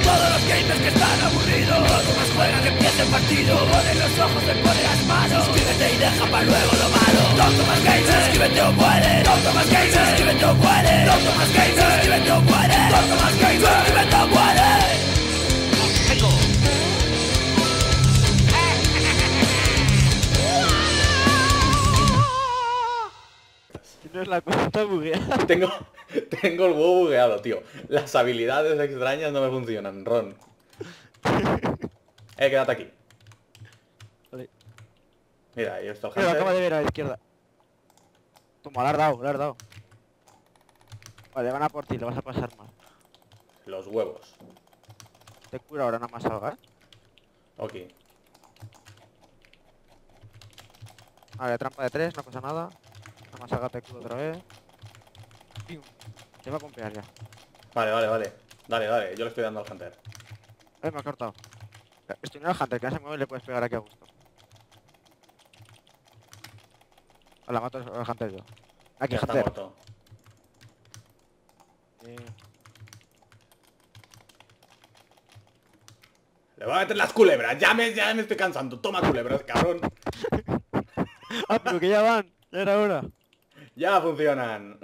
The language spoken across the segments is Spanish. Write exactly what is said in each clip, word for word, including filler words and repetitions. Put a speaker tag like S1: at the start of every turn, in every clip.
S1: Todos los gamers que están aburridos, cuanto más juegan que empiece el partido. Pone los ojos, te pone las manos. Suscríbete y deja para luego lo malo. Tonto más gamers, suscríbete o muere. Tonto más gamers, suscríbete o muere. Tonto más gamers, suscríbete o muere. Tonto más gamers, suscríbete o muere.
S2: Tienes la cuenta bugueada.
S3: Tengo, tengo el huevo bugueado, tío. Las habilidades extrañas no me funcionan, Ron. Eh, quédate aquí.
S2: Vale.
S3: Mira, ahí está el
S2: Pero acaba
S3: Hunter.
S2: de ver a la izquierda. Toma, le has dado, le has dado. Vale, van a por ti, le vas a pasar mal.
S3: Los huevos.
S2: Te cura ahora, nada más salga, ¿eh?
S3: Ok.
S2: Vale, trampa de tres, no pasa nada. Nada más salga te cura otra vez. Pium. Se va a pompear ya.
S3: Vale, vale, vale. Dale, dale, yo le estoy dando al Hunter.
S2: Eh, me ha cortado. Estoy en el Hunter, que no se mueve y le puedes pegar aquí a gusto. Hola, mato al Hunter yo. Aquí,
S3: Ya está
S2: Hunter.
S3: muerto.
S2: Eh,
S3: Le voy a meter las culebras. Ya me, ya me estoy cansando. Toma culebras, cabrón.
S2: Ah, pero que ya van. Ya era hora.
S3: Ya funcionan.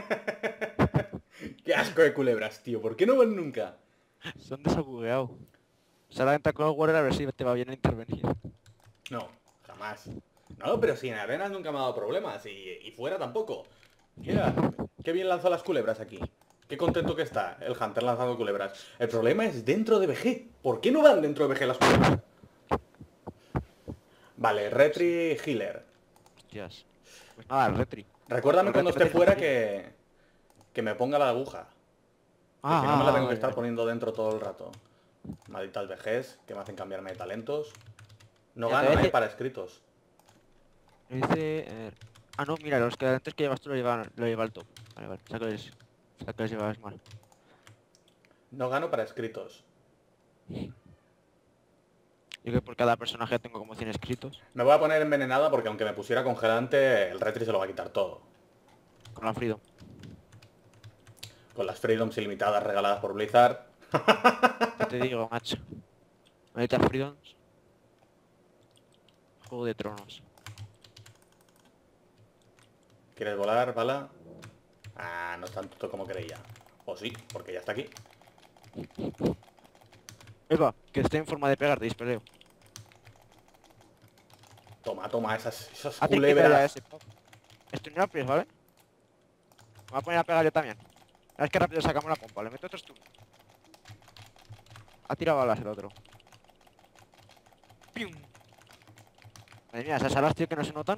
S3: Qué asco de culebras, tío. ¿Por qué no van nunca?
S2: Son desabugueados. Sal a entrar con el Warrior a ver si te va bien a intervenir.
S3: No, jamás. No, pero si en arenas nunca me ha dado problemas. Y, y fuera tampoco. Mira, qué bien lanzó las culebras aquí. Qué contento que está el Hunter lanzando culebras. El problema es dentro de B G. ¿Por qué no van dentro de B G las culebras? Vale, Retri Healer.
S2: Hostias. Pues nada, el Retri.
S3: Recuérdame
S2: El
S3: cuando
S2: Retri
S3: esté
S2: me
S3: fuera
S2: parece
S3: que... Que me ponga la aguja.
S2: Ah,
S3: Que no me la
S2: ah,
S3: tengo que
S2: vale,
S3: estar
S2: vale.
S3: poniendo dentro todo el rato. Malditas V Gs que me hacen cambiarme de talentos. No
S2: Ya te
S3: gano,
S2: voy a
S3: eh,
S2: decir-
S3: para escritos.
S2: Dice... eh, Ah, no, mira, los que antes que llevas tú lo lleva, lo lleva el top. Vale, vale. O sea que les, o sea que les llevabas mal.
S3: No gano para escritos.
S2: Yo que por cada personaje tengo como cien escritos.
S3: Me voy a poner envenenada porque aunque me pusiera congelante, el Retri se lo va a quitar todo.
S2: Con la Freedom.
S3: Con las Freedoms ilimitadas regaladas por Blizzard.
S2: ¿Qué te digo, macho? Malditas Freedoms. Juego de Tronos.
S3: ¿Quieres volar, bala? Ah, no es tan tonto como creía. O sí, porque ya está aquí.
S2: Eva, que esté en forma de pegar, te dispeleo.
S3: Toma, toma, esas, esas
S2: A ti que te haya
S3: culebras.
S2: ese. Estoy en el ¿vale? Me voy a poner a pegar yo también. Es que rápido sacamos la pompa, le meto otro stun. Ha tirado balas el otro. ¡Pium! Madre mía, esas alas, tío, que no se notan.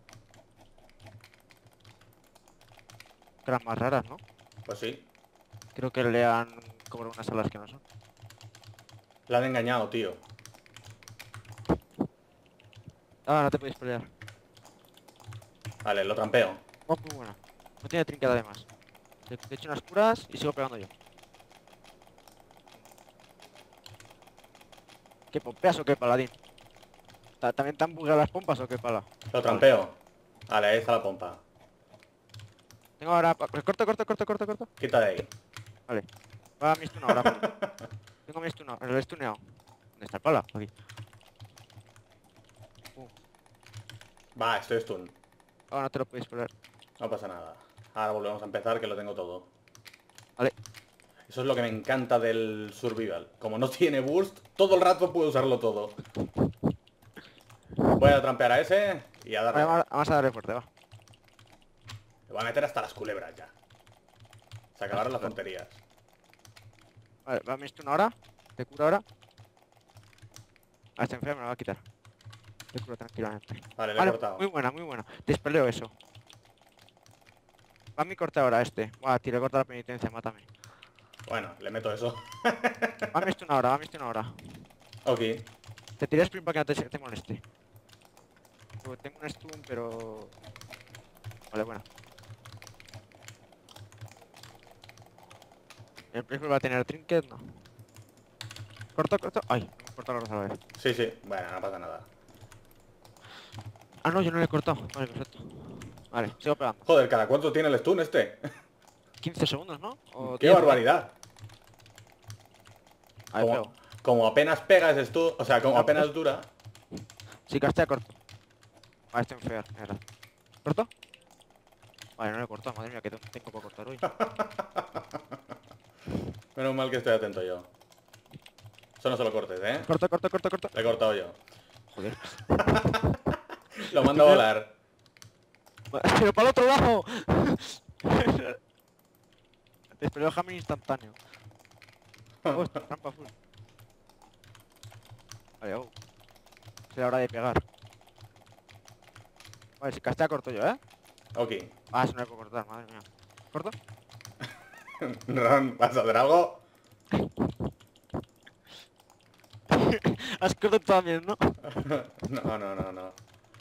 S2: Eran más raras, ¿no?
S3: Pues sí.
S2: Creo que le han cobrado unas alas que no son.
S3: La han engañado, tío.
S2: Ah, no te podéis pelear.
S3: Vale, lo trampeo.
S2: Oh, muy buena. No tiene trinket además. Te, te echo unas curas y sigo pegando yo. ¿Qué pompeas o qué paladín? Ta- ¿También te han bugueado las pompas o qué pala?
S3: Lo trampeo. Vale, ahí está la pompa.
S2: Tengo ahora... pa- Corto, corto, corto, corto, corto.
S3: Quita de ahí.
S2: Vale. Va a mi stun ahora. Tengo mi stun, el stuneado. ¿Dónde está el pala? Aquí. Uh,
S3: Va, estoy stun.
S2: ahora no te lo podéis poner.
S3: No pasa nada. Ahora volvemos a empezar, que lo tengo todo.
S2: Vale.
S3: Eso es lo que me encanta del survival. Como no tiene burst, todo el rato puedo usarlo todo. Voy a trampear a ese y a darle.
S2: Vale, vamos- vamos a darle fuerte, va.
S3: Le voy a meter hasta las culebras ya. Se acabaron las tonterías.
S2: Vale, va mi stun ahora. Te curo ahora. A este enfermo me lo va a quitar. Te curo tranquilamente.
S3: Vale, le he
S2: Vale,
S3: cortado.
S2: muy buena, muy buena. Despeleo eso. Va mi corte ahora este. Buah, tío, le corta la penitencia, mátame.
S3: Bueno, le meto eso.
S2: Va mi stun ahora, va mi stun ahora.
S3: Ok.
S2: Te tiré sprint para que no te, te moleste. Pues tengo un stun, pero... Vale, bueno. ¿El Priest va a tener trinket? No. Corto, corto. Ay, me he cortado la rosa a ver.
S3: Sí, sí. Bueno, no pasa nada.
S2: Ah, no, yo no le he cortado. Vale, perfecto. Vale, sigo pegando.
S3: Joder, ¿cada cuánto tiene el stun este?
S2: quince segundos, ¿no? O
S3: ¡Qué
S2: diez.
S3: barbaridad!
S2: Ahí
S3: Como,
S2: pego.
S3: como apenas pegas esto, o sea, como
S2: Ah,
S3: apenas
S2: pues.
S3: dura.
S2: Sí, castea corto. Ah, estoy en fear, mierda. ¿Corto? Vale, no le he cortado, madre mía, que tengo para cortar hoy.
S3: Menos mal que estoy atento yo. Eso no se lo cortes, ¿eh?
S2: Corto, corto, corto, corto.
S3: Le he cortado yo.
S2: Joder.
S3: Lo mando a volar.
S2: Pero para el otro lado. Espero déjame instantáneo. Oh, esta trampa full. Vale, oh. Es la hora de pegar. Vale, si castea corto yo, ¿eh?
S3: Ok.
S2: Ah, eso no le puedo cortar, madre mía. ¿Corto?
S3: Ron, ¿vas a hacer algo?
S2: Has cortado también, ¿no?
S3: No, no, no, no.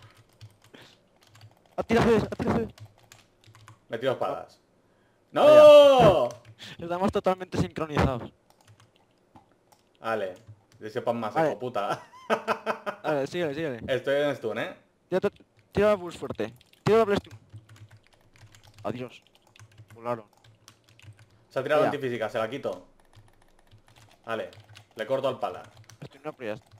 S2: Ha tirado, ha tirado.
S3: Me tiro espadas. ¡No!
S2: Estamos totalmente sincronizados.
S3: Vale. De ese pan más,
S2: Vale.
S3: hijo puta.
S2: A ver, síguele, síguele.
S3: Estoy en stun, ¿eh?
S2: Tira, tira bus fuerte. Tira doble stun. Adiós. Volaron.
S3: Se ha tirado
S2: Ya.
S3: antifísica, se la quito. Vale. Le corto al pala.
S2: Estoy no pero ya está.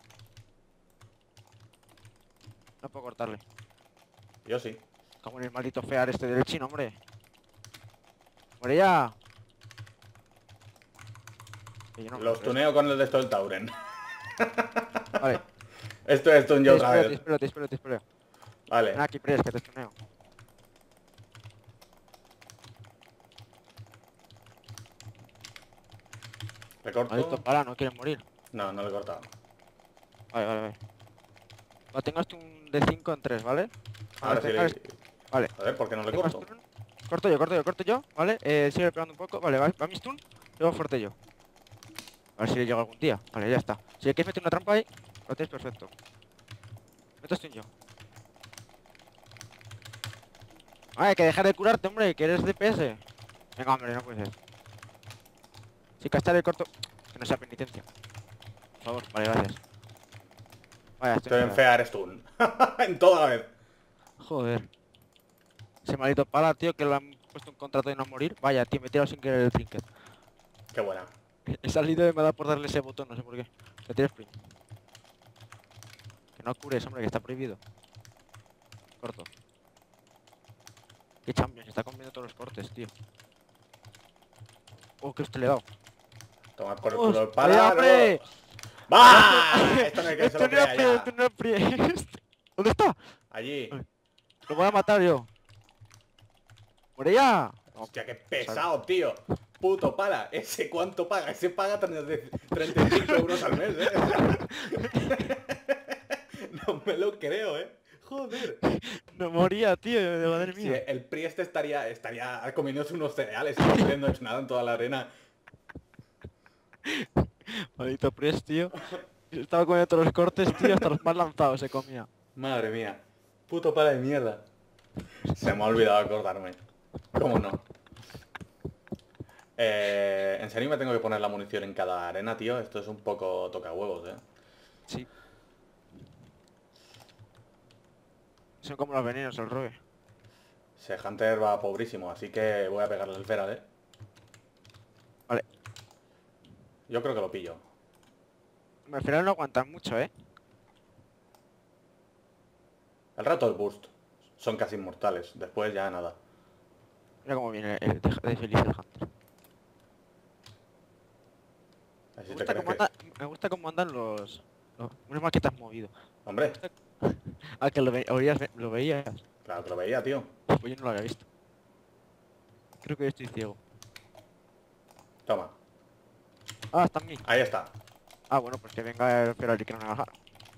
S2: No puedo cortarle.
S3: Yo sí.
S2: Como en el maldito fear este del chino, hombre. ¡Muere ya! Que yo no me
S3: Los
S2: acuerdo
S3: tuneo con el de esto del Tauren.
S2: eso. Vale.
S3: Esto es stun
S2: Te
S3: yo otra
S2: espero, te
S3: vez.
S2: espero, te espero, te espero.
S3: Vale.
S2: Ven aquí, Pres, que te estuneo.
S3: Le corto.
S2: Maldito para, no quieren morir.
S3: No, no le he cortado.
S2: Vale, vale, vale. Va, tengo hasta un de cinco en tres, ¿vale?
S3: Ahora
S2: Cuando
S3: sí le...
S2: tengas- Vale.
S3: Joder, ¿por qué no le
S2: Tengo
S3: corto?
S2: stun. Corto yo, corto yo, corto yo, ¿vale? Eh, sigue pegando un poco. Vale, va, va mi stun. Luego fuerte yo. A ver si le llego algún día. Vale, ya está. Si le quieres meter una trampa ahí, lo tienes perfecto. Meto stun yo. Ah, hay que dejar de curarte, hombre, que eres D P S. Venga, hombre, no puede ser. Si castar el corto, que no sea penitencia. Por favor, vale, gracias. Vaya, estoy
S3: Estoy en fear stun. En toda la vez.
S2: Joder. Ese maldito pala, tío, que lo han puesto un contrato de no morir. Vaya, tío, me he tirado sin querer el trinket.
S3: Qué buena.
S2: He salido y me da por darle ese botón, no sé por qué. Le tienes sprint. Que no cures, hombre, que está prohibido. Corto. Qué champion, se está comiendo todos los cortes, tío. Oh, que usted le he dado.
S3: Toma por el
S2: ¡Oh,
S3: culo el
S2: vaya,
S3: pala.
S2: hombre!
S3: ¡Va! Esto no hay que se
S2: Esto
S3: lo
S2: no es
S3: crea
S2: prie,
S3: ya.
S2: esto no es prie. ¿Dónde está?
S3: Allí.
S2: Lo voy a matar yo. ¡Muere ya! No,
S3: Hostia, qué pesado, tío. Puto pala. ¿Ese cuánto paga? Ese paga treinta y cinco euros al mes, eh. No me lo creo, eh. Joder.
S2: no moría, tío, de madre
S3: Si
S2: mía.
S3: el Priest estaría, estaría comiéndose unos cereales y no haciendo nada en toda la arena.
S2: Maldito Pries, tío. Estaba comiendo todos los cortes, tío, hasta los más lanzados se comía.
S3: Madre mía. Puto pala de mierda. Se me ha olvidado acordarme. ¿Cómo no? Eh, ¿En serio me tengo que poner la munición en cada arena, tío? Esto es un poco toca huevos, eh.
S2: Sí. Son como los venenos, el rogue.
S3: Ese Hunter va pobrísimo, así que voy a pegarle el feral, eh.
S2: Vale.
S3: Yo creo que lo pillo.
S2: Al final no aguantan mucho, ¿eh?
S3: El rato del burst. Son casi inmortales. Después ya nada.
S2: Mira cómo viene el de, de feliz el Hunter.
S3: Así
S2: Me
S3: te
S2: gusta,
S3: crees
S2: cómo
S3: que...
S2: anda, me gusta cómo andan los... los menos mal que te has movido.
S3: Hombre,
S2: Ah, que lo, ve, oías, lo veías.
S3: claro que lo veía, tío.
S2: Pues yo no lo había visto. Creo que yo estoy ciego.
S3: Toma.
S2: Ah, está en mí.
S3: Ahí está.
S2: Ah, bueno, pues que venga el Feral y que no me bajar.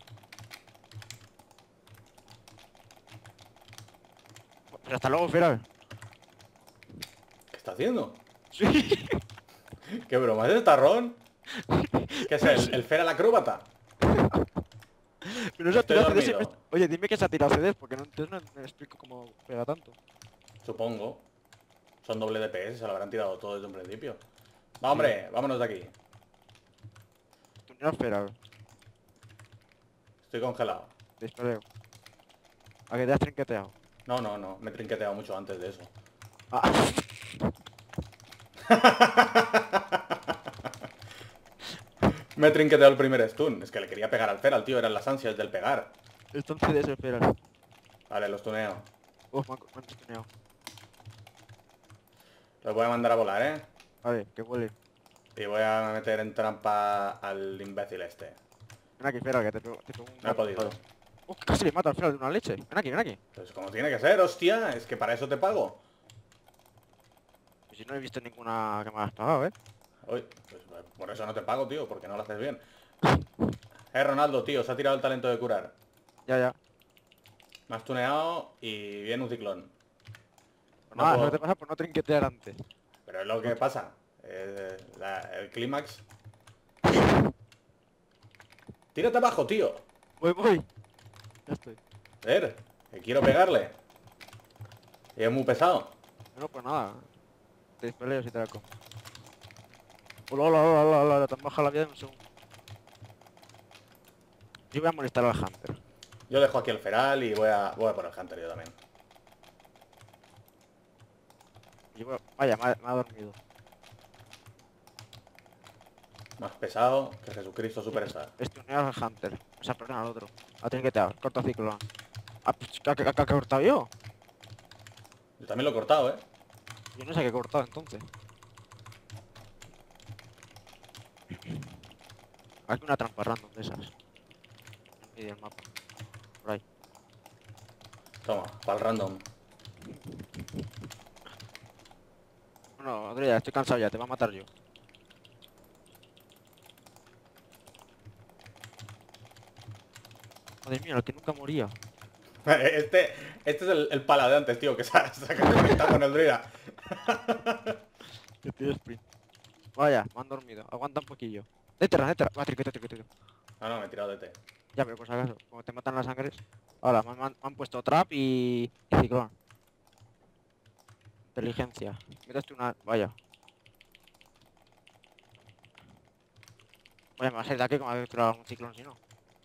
S2: Pero hasta luego, Feral.
S3: ¿Qué está haciendo?
S2: Sí.
S3: ¿Qué broma es esta, Ron? ¿Qué es el, el feral acróbata?
S2: Pero se ha
S3: Estoy
S2: tirado C D
S3: dormido.
S2: siempre... Oye, dime que se ha tirado C D porque no, entonces no me explico cómo pega tanto.
S3: Supongo. Son doble D P S, se lo habrán tirado todo desde un principio. Va, hombre, vámonos de aquí.
S2: Tú no Feral.
S3: Estoy congelado.
S2: Te espero. A que te has trinqueteado.
S3: No, no, no. Me he trinqueteado mucho antes de eso.
S2: Ah.
S3: Me he trinqueteado el primer stun. Es que le quería pegar al Feral, tío. Eran las ansias del pegar.
S2: Entonces desesperas.
S3: Vale, los tuneo.
S2: Uf, me han, me han estuneado.
S3: Los voy a mandar a volar, ¿eh?
S2: Vale, que huele.
S3: Y voy a meter en trampa al imbécil este.
S2: Ven aquí, espera, que te pego, te pego un...
S3: No he podido.
S2: Uf, casi le mato al final de una leche. Ven aquí, ven aquí.
S3: Pues como tiene que ser, hostia. Es que para eso te pago.
S2: Pues si no he visto ninguna que me hayas pagado, ¿eh?
S3: Uy, pues por eso no te pago, tío. Porque no lo haces bien. Eh, Ronaldo, tío. Se ha tirado el talento de curar.
S2: Ya, ya.
S3: Me has tuneado y viene un ciclón.
S2: Pues
S3: No
S2: nada,
S3: puedo.
S2: eso te pasa por no trinquetear antes.
S3: Pero es lo que pasa. Eh, la- el clímax. Tírate abajo, tío.
S2: Voy, voy. Ya estoy.
S3: A ver, que quiero pegarle. Y es muy pesado.
S2: No, pues nada. Te dispeleo si te la como. Hola, hola, hola, hola, hola, te han bajado la vida en un segundo. Yo voy a molestar al Hunter.
S3: Yo dejo aquí el feral y voy a, voy a por el Hunter yo también.
S2: Yo voy a... Vaya, me ha, me ha dormido.
S3: Más pesado que Jesucristo Superstar.
S2: Estunear al Hunter. O sea, perdón, al otro. A trinquetear. Corta ciclo. Ah, pues, ¿qué, qué, qué, qué he cortado yo?
S3: Yo también lo he cortado, ¿eh?
S2: Yo no sé qué he cortado entonces. Aquí una trampa random de esas. En medio del mapa. Por ahí.
S3: Toma, para el random.
S2: Bueno, Andrea, estoy cansado ya, te va a matar yo. Madre mía, el que nunca moría.
S3: Este, este es el, el pala de antes, tío, que se ha sacado con el druida.
S2: Que pide sprint. Vaya, me han dormido. Aguanta un poquillo. Detrás, detrás. Va, triquete, triquete.
S3: No, no, me he tirado de té.
S2: Ya, pero por si acaso, como te matan las sangres. Ahora, me, han- me han me han puesto trap y... y ciclón. Inteligencia. Miraste una... Vaya. Vaya, me va a salir de aquí como a capturar un ciclón si no.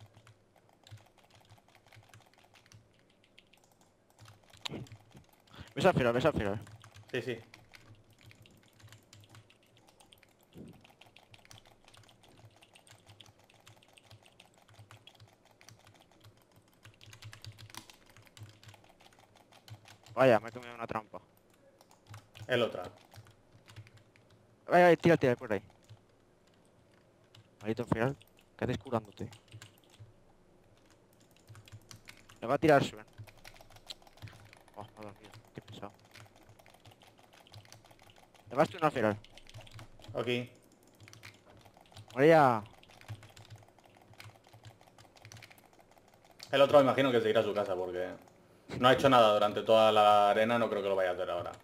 S2: Ves al final, ves al final.
S3: Sí, sí.
S2: Vaya, me he comido una trampa.
S3: El otra.
S2: Vaya, vaya, tira, tira por ahí. Maldito final. ¿Qué haces curándote? Me va a tirar Sven. Oh, me ha dormido. Qué pesado. Me vas tú una final.
S3: Aquí.
S2: María.
S3: El otro me imagino que se irá a su casa porque no ha hecho nada durante toda la arena, no creo que lo vaya a hacer ahora.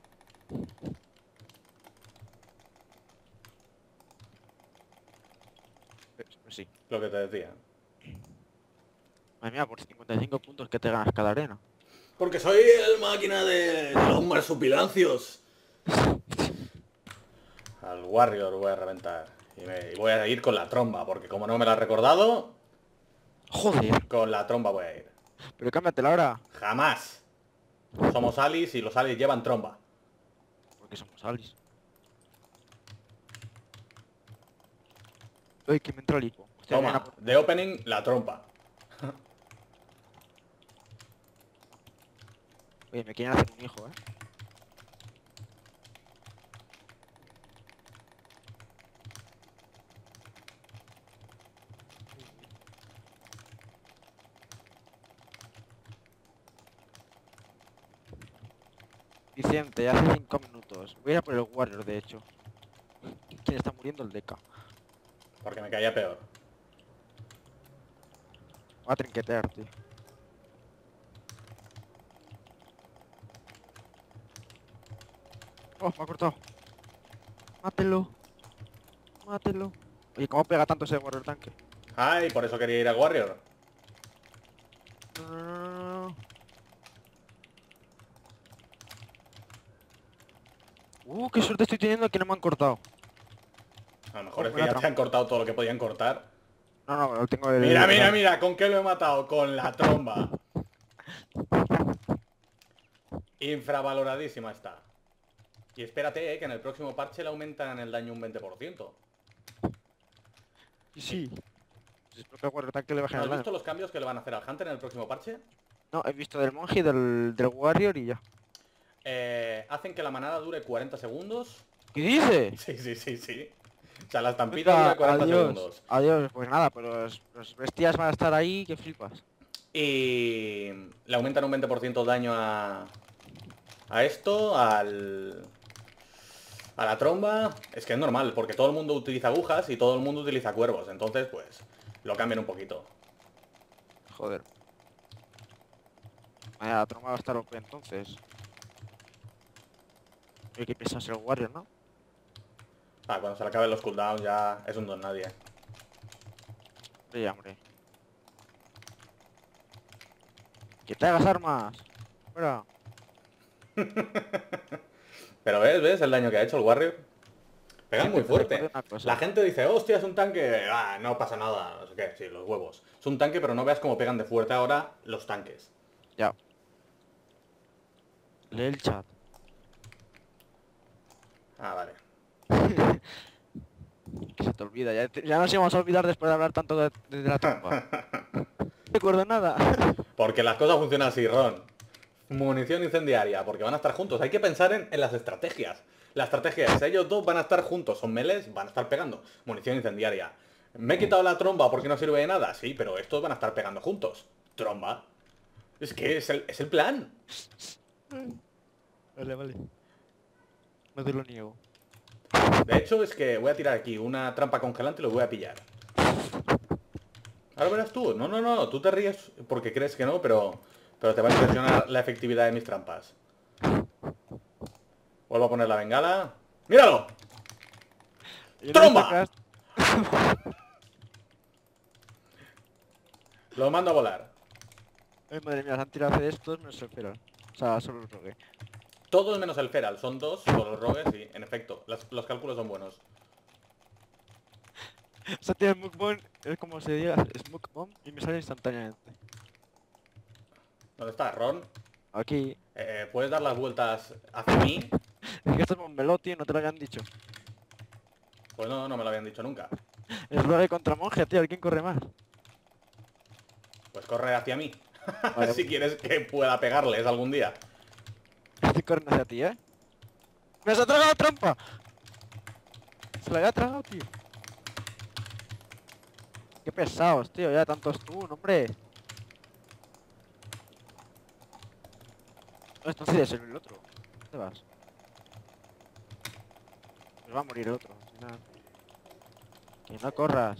S2: Eh, Sí.
S3: Lo que te decía.
S2: Madre mía, por cincuenta y cinco puntos que te ganas cada arena.
S3: Porque soy el máquina de, de los marsupilancios. Al Warrior voy a reventar. Y, me, y voy a ir con la tromba, porque como no me la has recordado,
S2: Joder.
S3: con la tromba voy a ir.
S2: Pero cámbiatela ahora.
S3: Jamás. Somos Alis y los Alis llevan tromba.
S2: Porque somos Alice. Uy, que me entró el hipo. Hostia,
S3: Toma,
S2: viene a-
S3: de opening, la trompa.
S2: Oye, me quieren hacer un hijo, eh. Vicente, hace cinco minutos. Voy a ir a por el Warrior, de hecho. ¿Quién está muriendo? El Deca.
S3: Porque me caía peor.
S2: Va a trinquetear, tío. Oh, me ha cortado. Mátelo. Mátelo. Oye, ¿cómo pega tanto ese Warrior tanque?
S3: Ay, por eso quería ir al Warrior.
S2: No, no, no, no, no. Uh, qué suerte estoy teniendo que no me han cortado.
S3: A lo mejor
S2: Oh,
S3: es que
S2: buena
S3: ya te
S2: trampa.
S3: han cortado todo lo que podían cortar.
S2: No, no, lo tengo el...
S3: Mira, mira, mira, ¿con qué lo he matado? Con la tromba. Infravaloradísima está. Y espérate, eh, que en el próximo parche le aumentan el daño un veinte por ciento.
S2: Y sí. Espero que el Warrior Tank le bajen
S3: ¿No
S2: el
S3: has
S2: daño.
S3: visto los cambios que le van a hacer al Hunter en el próximo parche?
S2: No, he visto del monje y del, del Warrior y ya.
S3: Eh, hacen que la manada dure cuarenta segundos.
S2: ¿Qué dices?
S3: Sí, sí, sí, sí. O sea, la estampida
S2: Venga,
S3: dura cuarenta
S2: adiós.
S3: segundos.
S2: Adiós, pues nada, pero los, los bestias van a estar ahí que flipas.
S3: Y le aumentan un veinte por ciento el daño a, a esto, al... a la tromba. Es que es normal, porque todo el mundo utiliza agujas y todo el mundo utiliza cuervos. Entonces, pues, lo cambian un poquito.
S2: Joder. Vaya, la tromba va a estar O P entonces. Oye, que pesas el Warrior, ¿no?
S3: Ah, cuando se le acaben los cooldowns ya es un don nadie.
S2: Sí, hombre. ¡Que traigas armas! Fuera.
S3: Pero ves, ves el daño que ha hecho el Warrior. Pegan muy fuerte.
S2: Una cosa.
S3: La gente dice, hostia, es un tanque. Ah, no pasa nada. No sé qué, sí, los huevos. Es un tanque, pero no veas cómo pegan de fuerte ahora los tanques.
S2: Ya. Lee el chat.
S3: Ah, vale.
S2: Que se te olvida, ya, te- ya nos íbamos a olvidar después de hablar tanto de, de la trompa. No recuerdo nada.
S3: Porque las cosas funcionan así, Ron. Munición incendiaria, porque van a estar juntos. Hay que pensar en, en las estrategias. La estrategia es, ellos dos van a estar juntos, son melees, van a estar pegando. Munición incendiaria. ¿Me he quitado la tromba porque no sirve de nada? Sí, pero estos van a estar pegando juntos. Tromba. Es que es el, es el plan.
S2: Vale, vale. No te lo niego.
S3: De hecho, es que voy a tirar aquí una trampa congelante y lo voy a pillar. Ahora verás tú. No, no, no. Tú te ríes porque crees que no, pero, pero te va a impresionar la efectividad de mis trampas. Vuelvo a poner la bengala. ¡Míralo! ¡Tromba! Lo mando a volar.
S2: Ay, madre mía, se han tirado de estos, no se esperan. O sea, solo el rogue.
S3: Todos menos el Feral. Son dos, con los rogues y, en efecto, las- los cálculos son buenos.
S2: O sea, tiene Smoke Bomb, es como se diga, Smoke Bomb y me sale instantáneamente.
S3: ¿Dónde está, Ron?
S2: Aquí.
S3: Eh, ¿Puedes dar las vueltas hacia mí?
S2: Es que esto es Bombeló, tío, no te lo habían dicho.
S3: Pues no, no me lo habían dicho nunca.
S2: Es rogue contra monje, tío, ¿quién corre más?
S3: Pues corre hacia mí.
S2: Vale.
S3: Si quieres que pueda pegarles algún día.
S2: Estoy corriendo hacia ti, ¿eh? ¡Me has tragado la trampa! Se la había tragado, tío. Qué pesados, tío, ya tantos tú, hombre. No, entonces es el otro. ¿Dónde vas? Me va a morir el otro. al final. Que no corras.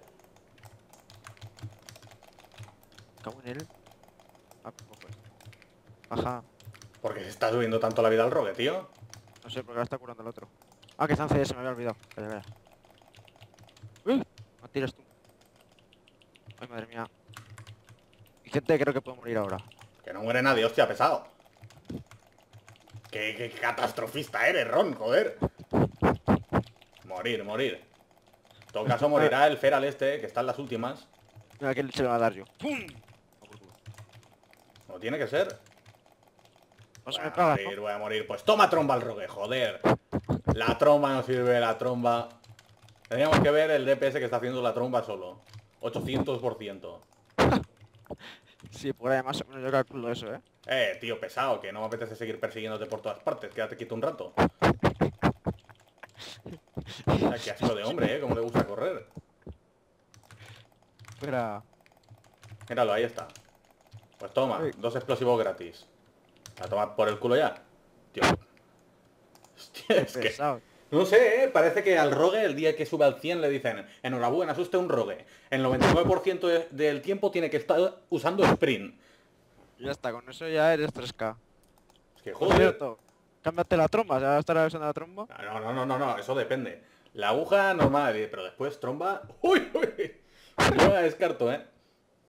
S2: Cago en él. Ah, pues cojo esto. Ajá.
S3: ¿Por qué se está subiendo tanto la vida al rogue, tío?
S2: No sé, porque ahora está curando el otro. Ah, que está en C S, me había olvidado. Calla, calla. Uy, no tires tú. Ay, madre mía. Y gente creo que puede morir ahora.
S3: Que no muere nadie, hostia, pesado. Qué, qué catastrofista eres, Ron, joder. Morir, morir. En todo caso morirá el Feral este, que está en las últimas.
S2: Mira, que se le va a dar yo. ¡Pum!
S3: No tiene que ser.
S2: No se
S3: Voy
S2: me
S3: a
S2: paga,
S3: morir, voy a morir. Pues toma tromba al rogue, joder. La tromba no sirve, la tromba. Tendríamos que ver el D P S que está haciendo la tromba solo. ochocientos por ciento.
S2: ¿no? Sí, por ahí más o menos yo calculo eso, ¿eh?
S3: Eh, tío, pesado, que no me apetece seguir persiguiéndote por todas partes. Quédate quieto un rato. Ay, qué asco de hombre, ¿eh? Cómo le gusta correr.
S2: Espera.
S3: Míralo, ahí está. Pues toma,
S2: Uy.
S3: dos explosivos gratis. A tomar por el culo ya. Tío. Hostia, es que...
S2: Pesado.
S3: No sé, ¿eh? Parece que al rogue el día que sube al cien le dicen enhorabuena, es usted un rogue. El noventa y nueve por ciento de- del tiempo tiene que estar usando sprint.
S2: Ya está, con eso ya eres tres K.
S3: Es que
S2: Por
S3: joder.
S2: cierto, cámbiate la tromba, ya estará usando la tromba.
S3: No, no, no, no, no, eso depende. La aguja normal, pero después tromba... ¡Uy, uy! Yo la descarto, ¿eh?